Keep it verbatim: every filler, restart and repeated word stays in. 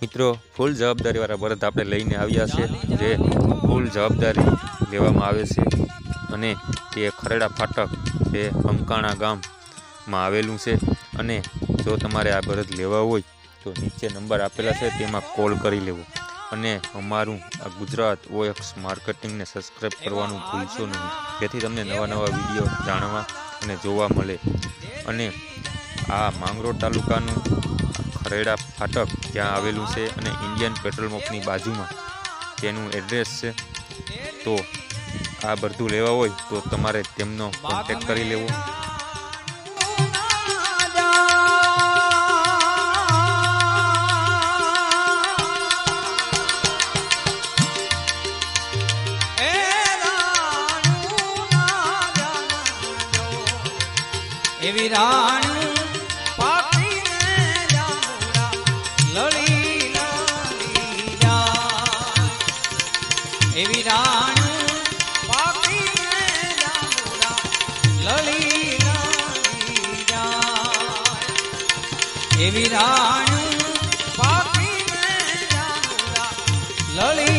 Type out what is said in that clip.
मित्रों फूल जवाबदारी वाला बरद आपणे लईने आव्या छे जे फूल जवाबदारी लेवामां आवे छे अने ते खरेड़ा फाटक ते कंकाणा गाम में आवेलू है। अने जो तमारे आ बरद लेवा होय तो नीचे नंबर आपेला है तेमां कॉल करी लेवो अने अमारुं आ गुजरात ओएक्स मार्केटिंग ने सब्सक्राइब करवानुं भूलशो नहीं, जेथी तमने नवा नवा विडियो जाणवा अने जोवा मळे। अने आ मांगरोळ तालुकानुं खरेड़ा फाटक त्यां आवेलू है अने इंडियन पेट्रोल पंपनी बाजुमां तेनुं एड्रेस है। तो आ बधुं लेवा होय तो तमारे तेमनो कॉन्टेक्ट करी लेवो। एवी राणू पाकीने जामुरा लड़ी लड़ी जाय, एवी राणू पाकीने जामुरा लड़ी लड़ी जाय, एवी राणू पाकीने जामुरा लड़ी